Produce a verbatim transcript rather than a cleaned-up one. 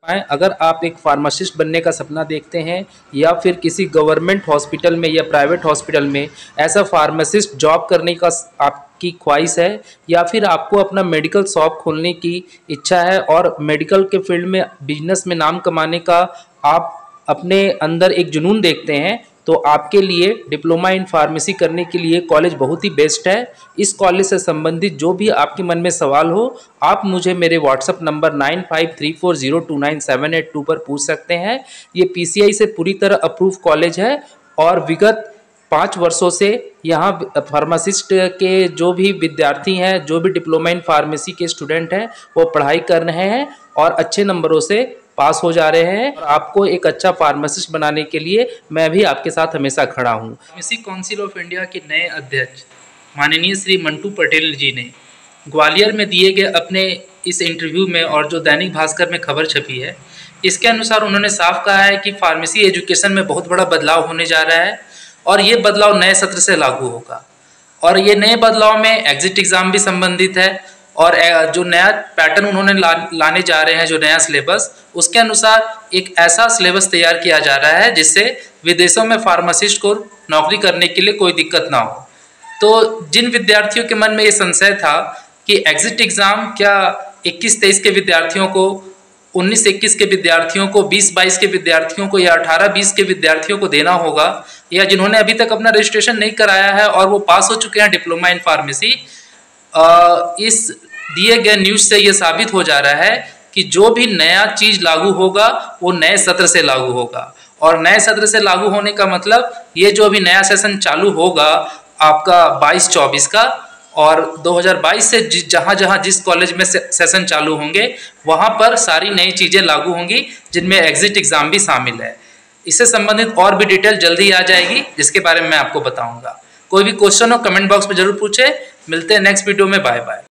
आएँ, अगर आप एक फार्मासिस्ट बनने का सपना देखते हैं या फिर किसी गवर्नमेंट हॉस्पिटल में या प्राइवेट हॉस्पिटल में ऐसा फार्मासिस्ट जॉब करने का स- आपकी ख्वाहिश है, या फिर आपको अपना मेडिकल शॉप खोलने की इच्छा है और मेडिकल के फील्ड में बिजनेस में नाम कमाने का आप अपने अंदर एक जुनून देखते हैं, तो आपके लिए डिप्लोमा इन फार्मेसी करने के लिए कॉलेज बहुत ही बेस्ट है। इस कॉलेज से संबंधित जो भी आपके मन में सवाल हो, आप मुझे मेरे WhatsApp number nine five three four zero two nine seven eight two पर पूछ सकते हैं। ये पीसीआई से पूरी तरह अप्रूव कॉलेज है और विगत पाँच वर्षों से यहाँ फार्मासिस्ट के जो भी विद्यार्थी हैं, जो भी डिप्लोमा इन फार्मेसी के स्टूडेंट हैं, वो पढ़ाई कर रहे हैं और अच्छे नंबरों से पास हो जा रहे हैं। और आपको एक अच्छा फार्मासिस्ट बनाने के लिए मैं भी आपके साथ हमेशा खड़ा हूँ। फार्मेसी काउंसिल ऑफ इंडिया के नए अध्यक्ष माननीय श्री मंटू पटेल जी ने ग्वालियर में दिए गए अपने इस इंटरव्यू में, और जो दैनिक भास्कर में खबर छपी है, इसके अनुसार उन्होंने साफ कहा है कि फार्मेसी एजुकेशन में बहुत बड़ा बदलाव होने जा रहा है और ये बदलाव नए सत्र से लागू होगा। और ये नए बदलाव में एग्जिट एग्ज़ाम भी संबंधित है और जो नया पैटर्न उन्होंने ला, लाने जा रहे हैं, जो नया सिलेबस, उसके अनुसार एक ऐसा सिलेबस तैयार किया जा रहा है जिससे विदेशों में फार्मासिस्ट को नौकरी करने के लिए कोई दिक्कत ना हो। तो जिन विद्यार्थियों के मन में ये संशय था कि एग्जिट एग्ज़ाम क्या इक्कीस तेईस के विद्यार्थियों को, उन्नीस इक्कीस के विद्यार्थियों को, बीस बाईस के विद्यार्थियों को या अठारह बीस के विद्यार्थियों को देना होगा, या जिन्होंने अभी तक अपना रजिस्ट्रेशन नहीं कराया है और वो पास हो चुके हैं डिप्लोमा इन फार्मेसी, इस दिए गए न्यूज़ से ये साबित हो जा रहा है कि जो भी नया चीज़ लागू होगा वो नए सत्र से लागू होगा। और नए सत्र से लागू होने का मतलब ये जो अभी नया सेशन चालू होगा आपका बाईस चौबीस का, और दो हज़ार बाईस से जि, जहाँ जहाँ जिस कॉलेज में से, सेशन चालू होंगे वहाँ पर सारी नई चीज़ें लागू होंगी, जिनमें एग्जिट एग्ज़ाम भी शामिल है। इससे संबंधित और भी डिटेल जल्दी आ जाएगी, जिसके बारे में मैं आपको बताऊंगा। कोई भी क्वेश्चन हो कमेंट बॉक्स में जरूर पूछे। मिलते हैं नेक्स्ट वीडियो में। Bye bye.